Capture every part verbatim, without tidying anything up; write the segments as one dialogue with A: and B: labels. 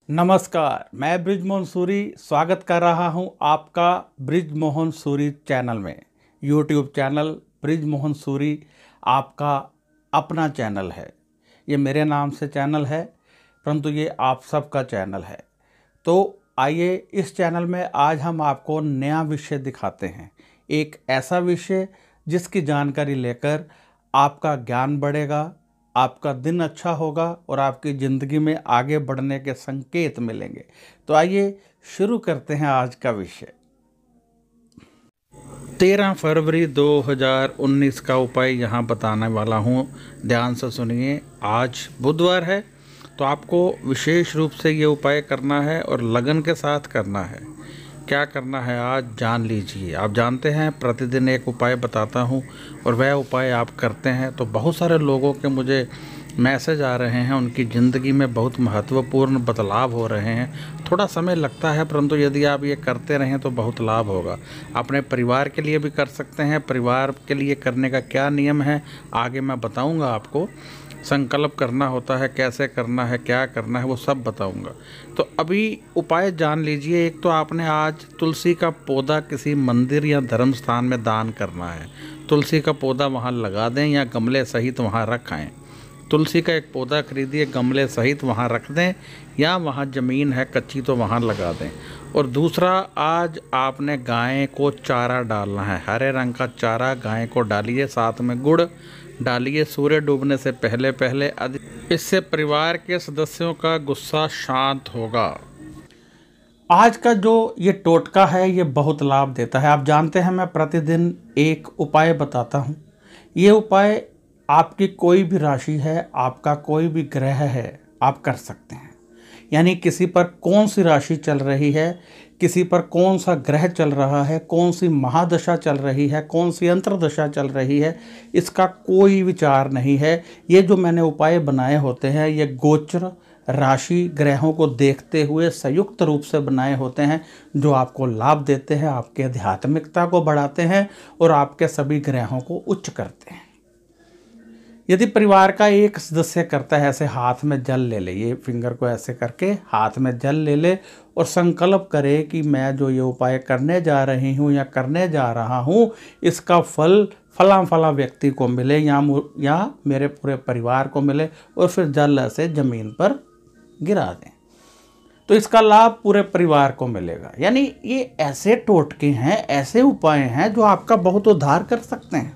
A: नमस्कार, मैं ब्रिजमोहन सूरी स्वागत कर रहा हूं आपका ब्रिजमोहन सूरी चैनल में। यूट्यूब चैनल ब्रिजमोहन सूरी आपका अपना चैनल है। ये मेरे नाम से चैनल है, परंतु ये आप सबका चैनल है। तो आइए इस चैनल में आज हम आपको नया विषय दिखाते हैं। एक ऐसा विषय जिसकी जानकारी लेकर आपका ज्ञान बढ़ेगा, आपका दिन अच्छा होगा और आपकी ज़िंदगी में आगे बढ़ने के संकेत मिलेंगे। तो आइए शुरू करते हैं आज का विषय। तेरह फरवरी दो हज़ार उन्नीस का उपाय यहाँ बताने वाला हूँ, ध्यान से सुनिए। आज बुधवार है तो आपको विशेष रूप से ये उपाय करना है और लगन के साथ करना है। क्या करना है आज जान लीजिए। आप जानते हैं प्रतिदिन एक उपाय बताता हूं और वह उपाय आप करते हैं तो बहुत सारे लोगों के मुझे मैसेज आ रहे हैं, उनकी ज़िंदगी में बहुत महत्वपूर्ण बदलाव हो रहे हैं। थोड़ा समय लगता है, परंतु यदि आप ये करते रहें तो बहुत लाभ होगा। अपने परिवार के लिए भी कर सकते हैं। परिवार के लिए करने का क्या नियम है आगे मैं बताऊँगा आपको। संकल्प करना होता है, कैसे करना है, क्या करना है, वो सब बताऊंगा। तो अभी उपाय जान लीजिए। एक तो आपने आज तुलसी का पौधा किसी मंदिर या धर्म स्थान में दान करना है। तुलसी का पौधा वहाँ लगा दें या गमले सहित वहाँ रखें। तुलसी का एक पौधा खरीदिए, गमले सहित वहाँ रख दें, या वहाँ ज़मीन है कच्ची तो वहाँ लगा दें। और दूसरा, आज आपने गाय को चारा डालना है, हरे रंग का चारा गाय को डालिए, साथ में गुड़ डालिए सूर्य डूबने से पहले पहले। इससे परिवार के सदस्यों का गुस्सा शांत होगा। आज का जो ये टोटका है ये बहुत लाभ देता है। आप जानते हैं मैं प्रतिदिन एक उपाय बताता हूँ। ये उपाय आपकी कोई भी राशि है, आपका कोई भी ग्रह है, आप कर सकते हैं। यानी किसी पर कौन सी राशि चल रही है, किसी पर कौन सा ग्रह चल रहा है, कौन सी महादशा चल रही है, कौन सी अंतर्दशा चल रही है, इसका कोई विचार नहीं है। ये जो मैंने उपाय बनाए होते हैं ये गोचर राशि ग्रहों को देखते हुए संयुक्त रूप से बनाए होते हैं, जो आपको लाभ देते हैं, आपके आध्यात्मिकता को बढ़ाते हैं और आपके सभी ग्रहों को उच्च करते हैं। यदि परिवार का एक सदस्य करता है, ऐसे हाथ में जल ले ले, ये फिंगर को ऐसे करके हाथ में जल ले ले और संकल्प करे कि मैं जो ये उपाय करने जा रही हूँ या करने जा रहा हूँ, इसका फल फला फला व्यक्ति को मिले या या मेरे पूरे परिवार को मिले, और फिर जल ऐसे ज़मीन पर गिरा दें तो इसका लाभ पूरे परिवार को मिलेगा। यानी ये ऐसे टोटके हैं, ऐसे उपाय हैं जो आपका बहुत उद्धार कर सकते हैं।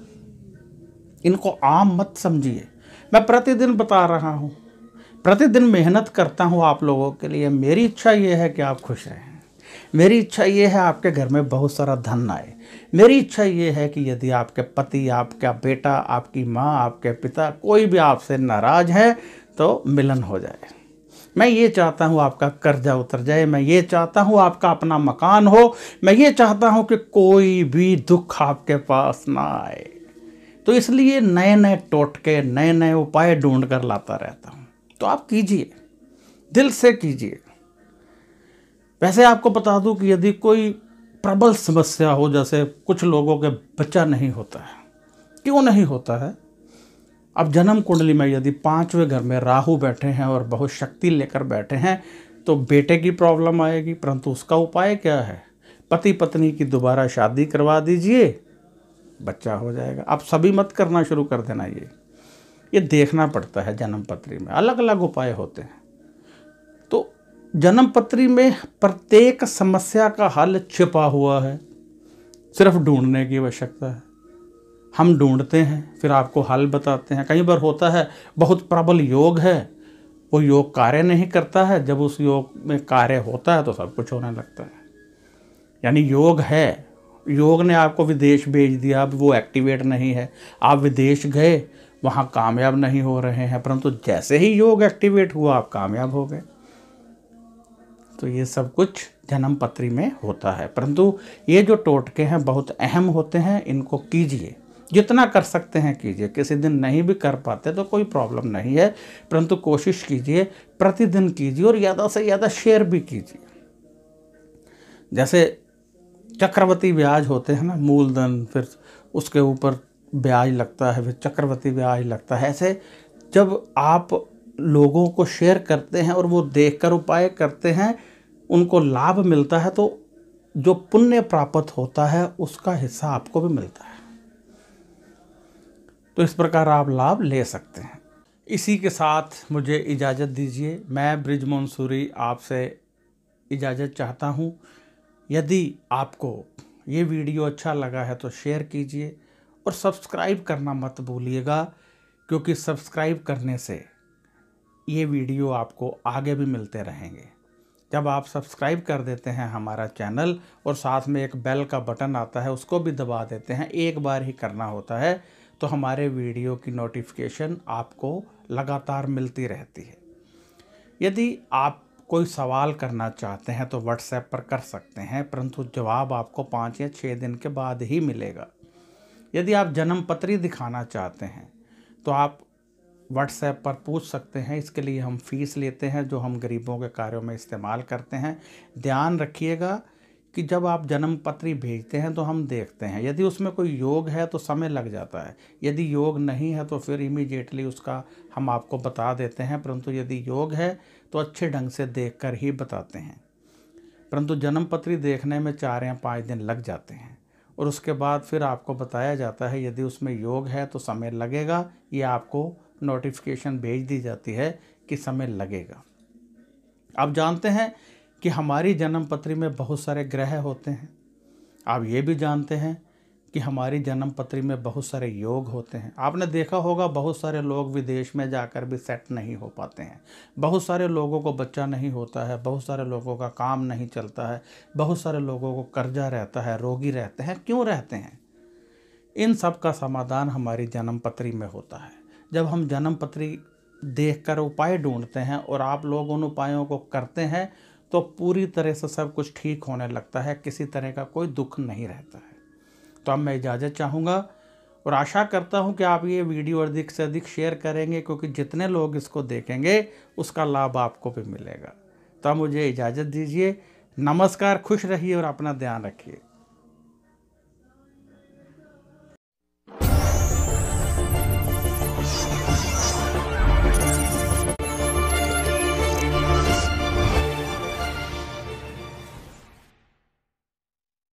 A: इनको आम मत समझिए। मैं प्रतिदिन बता रहा हूँ, प्रतिदिन मेहनत करता हूँ आप लोगों के लिए। मेरी इच्छा ये है कि आप खुश रहें। मेरी इच्छा ये है आपके घर में बहुत सारा धन आए। मेरी इच्छा ये है कि यदि आपके पति, आपका बेटा, आपकी माँ, आपके पिता कोई भी आपसे नाराज़ है तो मिलन हो जाए। मैं ये चाहता हूँ आपका कर्जा उतर जाए। मैं ये चाहता हूँ आपका अपना मकान हो। मैं ये चाहता हूँ कि कोई भी दुख आपके पास ना आए। तो इसलिए नए नए टोटके, नए नए उपाय ढूंढ कर लाता रहता हूँ। तो आप कीजिए, दिल से कीजिए। वैसे आपको बता दूं कि यदि कोई प्रबल समस्या हो, जैसे कुछ लोगों के बच्चा नहीं होता है, क्यों नहीं होता है? अब जन्म कुंडली में यदि पांचवें घर में राहु बैठे हैं और बहुत शक्ति लेकर बैठे हैं तो बेटे की प्रॉब्लम आएगी। परंतु उसका उपाय क्या है? पति पत्नी की दोबारा शादी करवा दीजिए, बच्चा हो जाएगा। आप सभी मत करना शुरू कर देना। ये ये देखना पड़ता है। जन्म पत्री में अलग अलग उपाय होते हैं। तो जन्म पत्री में प्रत्येक समस्या का हल छिपा हुआ है, सिर्फ ढूंढने की आवश्यकता है। हम ढूंढते हैं, फिर आपको हल बताते हैं। कई बार होता है बहुत प्रबल योग है, वो योग कार्य नहीं करता है। जब उस योग में कार्य होता है तो सब कुछ होने लगता है। यानी योग है, योग ने आपको विदेश भेज दिया, अब वो एक्टिवेट नहीं है। आप विदेश गए, वहाँ कामयाब नहीं हो रहे हैं, परंतु जैसे ही योग एक्टिवेट हुआ आप कामयाब हो गए। तो ये सब कुछ जन्म पत्री में होता है। परंतु ये जो टोटके हैं बहुत अहम होते हैं, इनको कीजिए। जितना कर सकते हैं कीजिए। किसी दिन नहीं भी कर पाते तो कोई प्रॉब्लम नहीं है, परंतु कोशिश कीजिए, प्रतिदिन कीजिए और ज़्यादा से ज़्यादा शेयर भी कीजिए। जैसे चक्रवृद्धि ब्याज होते हैं ना, मूलधन, फिर उसके ऊपर ब्याज लगता है, फिर चक्रवृद्धि ब्याज लगता है। ऐसे जब आप लोगों को शेयर करते हैं और वो देखकर उपाय करते हैं, उनको लाभ मिलता है, तो जो पुण्य प्राप्त होता है उसका हिस्सा आपको भी मिलता है। तो इस प्रकार आप लाभ ले सकते हैं। इसी के साथ मुझे इजाज़त दीजिए। मैं बृजमोहन सूरी आपसे इजाज़त चाहता हूँ। यदि आपको ये वीडियो अच्छा लगा है तो शेयर कीजिए और सब्सक्राइब करना मत भूलिएगा, क्योंकि सब्सक्राइब करने से ये वीडियो आपको आगे भी मिलते रहेंगे। जब आप सब्सक्राइब कर देते हैं हमारा चैनल और साथ में एक बेल का बटन आता है, उसको भी दबा देते हैं, एक बार ही करना होता है, तो हमारे वीडियो की नोटिफिकेशन आपको लगातार मिलती रहती है। यदि आप कोई सवाल करना चाहते हैं तो व्हाट्सएप पर कर सकते हैं, परंतु जवाब आपको पाँच या छः दिन के बाद ही मिलेगा। यदि आप जन्म पत्री दिखाना चाहते हैं तो आप व्हाट्सएप पर पूछ सकते हैं। इसके लिए हम फीस लेते हैं, जो हम गरीबों के कार्यों में इस्तेमाल करते हैं। ध्यान रखिएगा कि जब आप जन्म पत्री भेजते हैं तो हम देखते हैं, यदि उसमें कोई योग है तो समय लग जाता है, यदि योग नहीं है तो फिर इमीडिएटली उसका हम आपको बता देते हैं, परंतु यदि योग है तो अच्छे ढंग से देखकर ही बताते हैं। परंतु जन्म पत्री देखने में चार या पाँच दिन लग जाते हैं और उसके बाद फिर आपको बताया जाता है यदि उसमें योग है तो समय लगेगा, या आपको नोटिफिकेशन भेज दी जाती है कि समय लगेगा। आप जानते हैं कि हमारी जन्म पत्री में बहुत सारे ग्रह होते हैं। आप ये भी जानते हैं कि हमारी जन्म पत्री में बहुत सारे योग होते हैं। आपने देखा होगा बहुत सारे लोग विदेश में जाकर भी सेट नहीं हो पाते हैं, बहुत सारे लोगों को बच्चा नहीं होता है, बहुत सारे लोगों का काम नहीं चलता है, बहुत सारे लोगों को कर्जा रहता है, रोगी रहते हैं। क्यों रहते हैं? इन सब का समाधान हमारी जन्म पत्री में होता है। जब हम जन्म पत्री देखकर उपाय ढूंढते हैं और आप लोग उन उपायों को करते हैं तो पूरी तरह से सब कुछ ठीक होने लगता है, किसी तरह का कोई दुख नहीं रहता है। तो अब मैं इजाज़त चाहूँगा और आशा करता हूँ कि आप ये वीडियो अधिक से अधिक शेयर करेंगे, क्योंकि जितने लोग इसको देखेंगे उसका लाभ आपको भी मिलेगा। तो अब मुझे इजाज़त दीजिए। नमस्कार, खुश रहिए और अपना ध्यान रखिए।